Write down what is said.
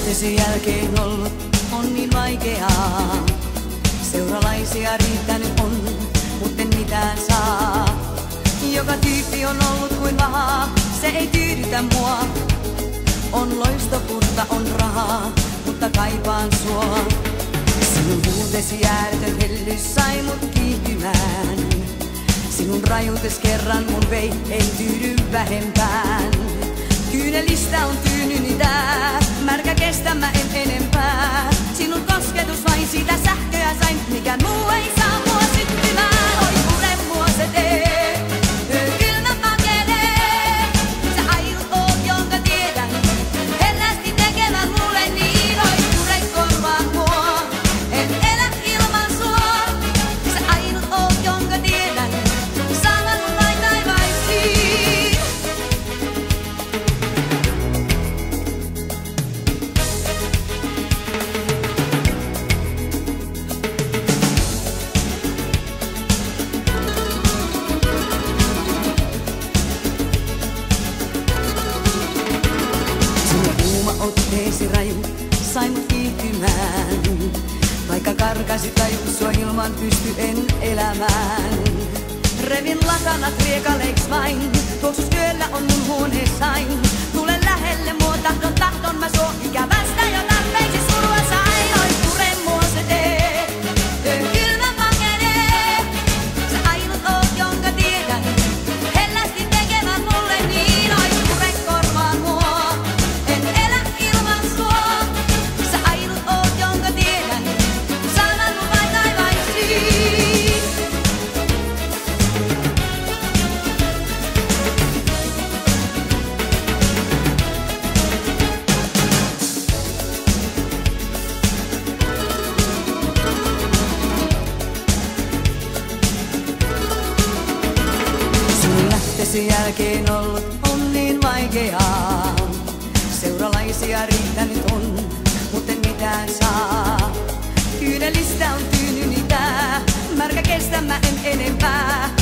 lähtösi jälkeen ollut on niin vaikeaa. Seuralaisia riittänyt on, mutten mitään saa. Joka tyyppi on ollut kuin vahaa, se ei tyydytä mua. On loistoputta, on rahaa, mutta kaipaan sua. Sinun huutesi ääretön hellys sai mut kiihtymään. Sinun rajuutes kerran mun vei, ei tyydy vähempään. Kyynelistä on tyynyni tää, märkä kestän mä en enempää. Sinun kosketus vain sitä sähköä sain, mikä muu ei saa mua syttymään. Oi pure mua se tee, kylmä pakenee. Sä ainut oot, jonka tiedän, hellästi tekemään mulle niin. Oi pure korvaa mua, en elä ilman sua. Sä ainut oot, jonka tiedän, saavat mun vain taivaisiin. Otteesi raju sai mut kiihtymään. Vaikka karkasit tajussua ilman pysty en elämään. Revin lakanat riekaleiks vain, tuoksus yöllä on mun huoneessain. Tule lähelle mua, tahton mä sua ikävästä jo tarpeeksi surua sain. Oi pure mua se tee, kylmä pakenee. Sä ainut oot, jonka tiedän, hellästi tekemään mulle niin. Oi pure korvaa mua, en elä ilman sua. Sä ainut oot, jonka tiedän, saavat mun vain taivaisiin. Sinun lähtösi jälkeen ollut on niin vaikeaa. Seuralaisia riittänyt on, mutten mitään saa. Kyynelistä on tyynyni tää, märkä kestän mä en enempää.